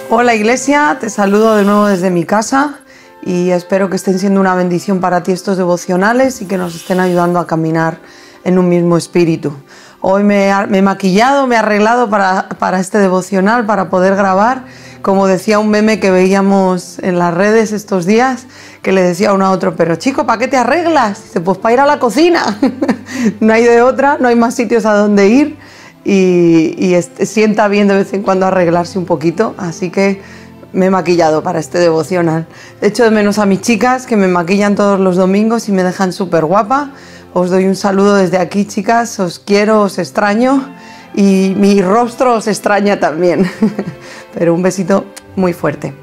Hola Iglesia, te saludo de nuevo desde mi casa y espero que estén siendo una bendición para ti estos devocionales y que nos estén ayudando a caminar en un mismo espíritu. Hoy me he maquillado, me he arreglado para este devocional, para poder grabar. Como decía un meme que veíamos en las redes estos días, que le decía uno a otro, pero chico, ¿para qué te arreglas? Dice, pues para ir a la cocina. No hay de otra, no hay más sitios a donde ir y sienta bien de vez en cuando arreglarse un poquito, así que me he maquillado para este devocional. Echo de menos a mis chicas que me maquillan todos los domingos y me dejan súper guapa. Os doy un saludo desde aquí, chicas, os quiero, os extraño y mi rostro os extraña también, pero un besito muy fuerte.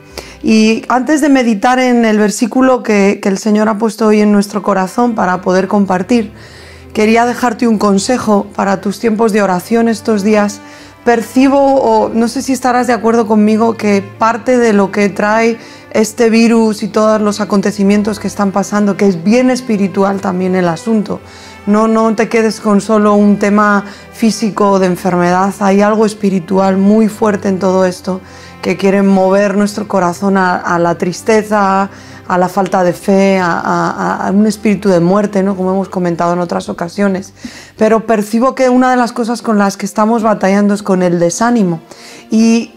Y antes de meditar en el versículo que el Señor ha puesto hoy en nuestro corazón para poder compartir, quería dejarte un consejo para tus tiempos de oración estos días. Percibo, o no sé si estarás de acuerdo conmigo, que parte de lo que trae este virus y todos los acontecimientos que están pasando, que es bien espiritual también el asunto. No te quedes con solo un tema físico de enfermedad, hay algo espiritual muy fuerte en todo esto que quiere mover nuestro corazón a la tristeza, a la falta de fe, a un espíritu de muerte, ¿no? Como hemos comentado en otras ocasiones. Pero percibo que una de las cosas con las que estamos batallando es con el desánimo. Y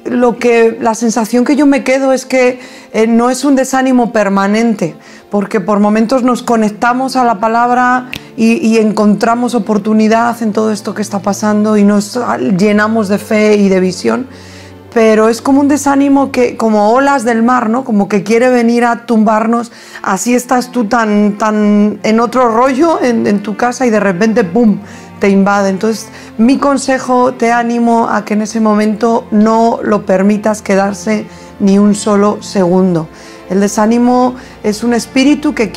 la sensación que yo me quedo es que no es un desánimo permanente, porque por momentos nos conectamos a la palabra y encontramos oportunidad en todo esto que está pasando y nos llenamos de fe y de visión. Pero es como un desánimo que, como olas del mar, ¿no? Como que quiere venir a tumbarnos. Así estás tú tan en otro rollo en tu casa y de repente ¡pum!, te invade. Entonces mi consejo, te animo a que en ese momento no lo permitas quedarse ni un solo segundo. El desánimo es un espíritu que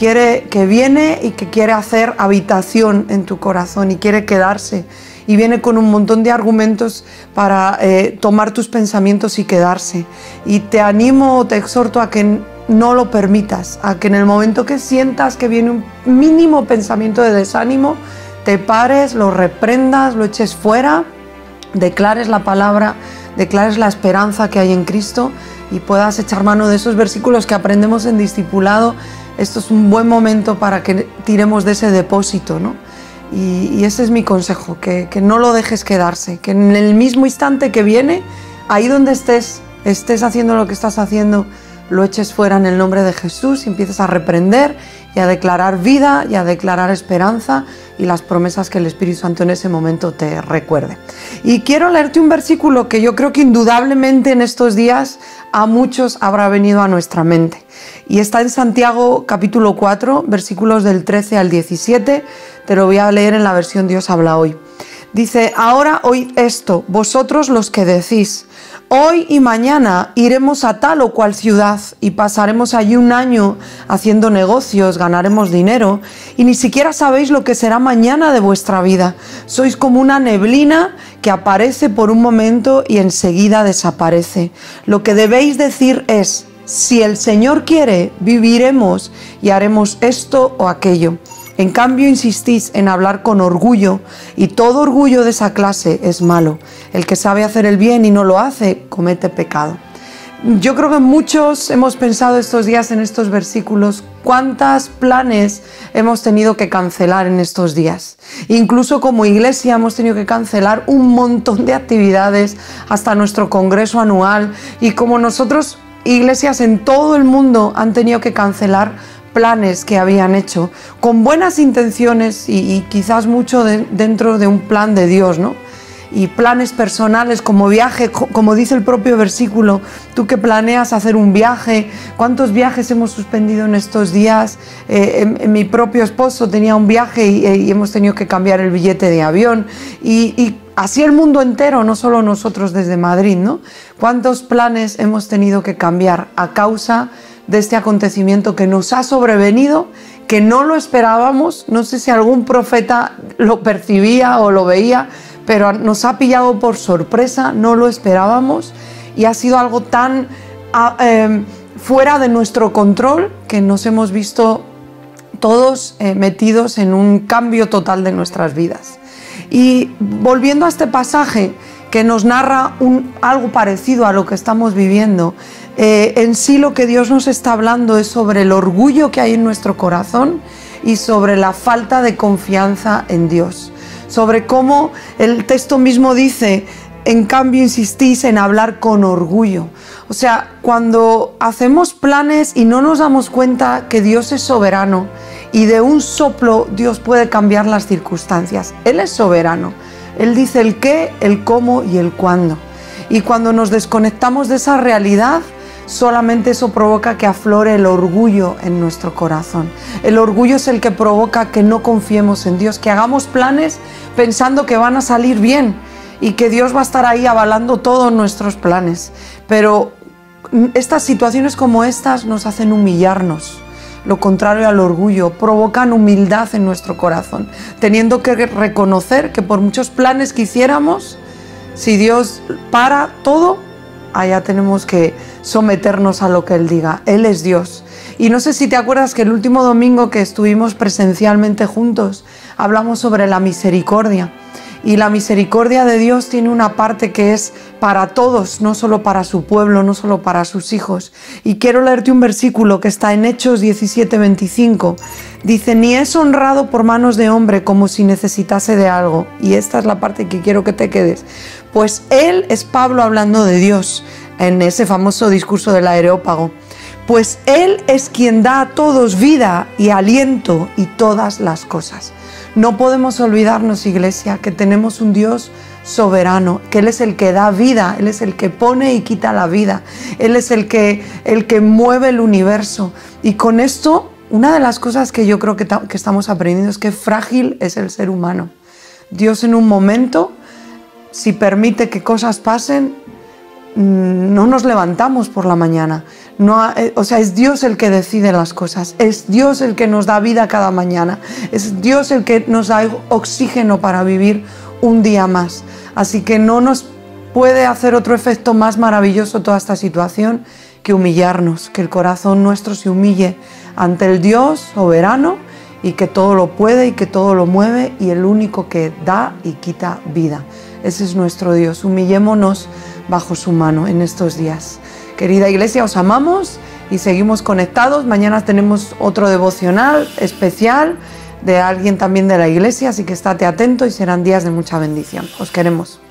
viene y que quiere hacer habitación en tu corazón y quiere quedarse. Y viene con un montón de argumentos para tomar tus pensamientos y quedarse. Y te animo, te exhorto a que no lo permitas, a que en el momento que sientas que viene un mínimo pensamiento de desánimo, te pares, lo reprendas, lo eches fuera, declares la palabra, declares la esperanza que hay en Cristo y puedas echar mano de esos versículos que aprendemos en discipulado. Esto es un buen momento para que tiremos de ese depósito, ¿no? Y ese es mi consejo, que no lo dejes quedarse, que en el mismo instante que viene, ahí donde estés haciendo lo que estás haciendo, lo eches fuera en el nombre de Jesús y empieces a reprender y a declarar vida y a declarar esperanza y las promesas que el Espíritu Santo en ese momento te recuerde. Y quiero leerte un versículo que yo creo que indudablemente en estos días a muchos habrá venido a nuestra mente. Y está en Santiago capítulo 4, versículos del 13 al 17. Te lo voy a leer en la versión Dios habla hoy. Dice, ahora oíd esto, vosotros los que decís, hoy y mañana iremos a tal o cual ciudad y pasaremos allí un año haciendo negocios, ganaremos dinero y ni siquiera sabéis lo que será mañana de vuestra vida. Sois como una neblina que aparece por un momento y enseguida desaparece. Lo que debéis decir es, si el Señor quiere, viviremos y haremos esto o aquello. En cambio, insistís en hablar con orgullo, y todo orgullo de esa clase es malo. El que sabe hacer el bien y no lo hace, comete pecado. Yo creo que muchos hemos pensado estos días en estos versículos cuántos planes hemos tenido que cancelar en estos días. Incluso como iglesia hemos tenido que cancelar un montón de actividades, hasta nuestro congreso anual, y como nosotros, iglesias en todo el mundo han tenido que cancelar planes que habían hecho con buenas intenciones y quizás mucho dentro de un plan de Dios, ¿no? Y planes personales como viaje, como dice el propio versículo, tú que planeas hacer un viaje, ¿cuántos viajes hemos suspendido en estos días? Mi propio esposo tenía un viaje y hemos tenido que cambiar el billete de avión y así el mundo entero, no solo nosotros desde Madrid, ¿no? ¿Cuántos planes hemos tenido que cambiar a causa de este acontecimiento que nos ha sobrevenido, que no lo esperábamos? No sé si algún profeta lo percibía o lo veía, pero nos ha pillado por sorpresa, no lo esperábamos y ha sido algo tan fuera de nuestro control que nos hemos visto todos metidos en un cambio total de nuestras vidas. Y volviendo a este pasaje que nos narra algo parecido a lo que estamos viviendo. En sí lo que Dios nos está hablando es sobre el orgullo que hay en nuestro corazón y sobre la falta de confianza en Dios. Sobre cómo el texto mismo dice: en cambio insistís en hablar con orgullo. O sea, cuando hacemos planes y no nos damos cuenta que Dios es soberano y de un soplo Dios puede cambiar las circunstancias. Él es soberano. Él dice el qué, el cómo y el cuándo. Y cuando nos desconectamos de esa realidad, solamente eso provoca que aflore el orgullo en nuestro corazón. El orgullo es el que provoca que no confiemos en Dios, que hagamos planes pensando que van a salir bien y que Dios va a estar ahí avalando todos nuestros planes. Pero estas situaciones como estas nos hacen humillarnos. Lo contrario al orgullo, provocan humildad en nuestro corazón, teniendo que reconocer que por muchos planes que hiciéramos, si Dios para todo, allá tenemos que someternos a lo que Él diga. Él es Dios. Y no sé si te acuerdas que el último domingo que estuvimos presencialmente juntos, hablamos sobre la misericordia. Y la misericordia de Dios tiene una parte que es para todos, no solo para su pueblo, no solo para sus hijos. Y quiero leerte un versículo que está en Hechos 17:25. Dice: ni es honrado por manos de hombre como si necesitase de algo. Y esta es la parte que quiero que te quedes. Pues Él, es Pablo hablando de Dios en ese famoso discurso del Areópago. Pues Él es quien da a todos vida y aliento y todas las cosas. No podemos olvidarnos, iglesia, que tenemos un Dios soberano, que Él es el que da vida, Él es el que pone y quita la vida, Él es el que mueve el universo. Y con esto, una de las cosas que yo creo que estamos aprendiendo es que frágil es el ser humano. Dios en un momento, si permite que cosas pasen, no nos levantamos por la mañana. O sea, es Dios el que decide las cosas, es Dios el que nos da vida cada mañana, es Dios el que nos da oxígeno para vivir un día más. Así que no nos puede hacer otro efecto más maravilloso toda esta situación que humillarnos, que el corazón nuestro se humille ante el Dios soberano y que todo lo puede y que todo lo mueve y el único que da y quita vida. Ese es nuestro Dios. Humillémonos bajo su mano en estos días. Querida iglesia, os amamos y seguimos conectados. Mañana tenemos otro devocional especial de alguien también de la iglesia, así que estate atento y serán días de mucha bendición. Os queremos.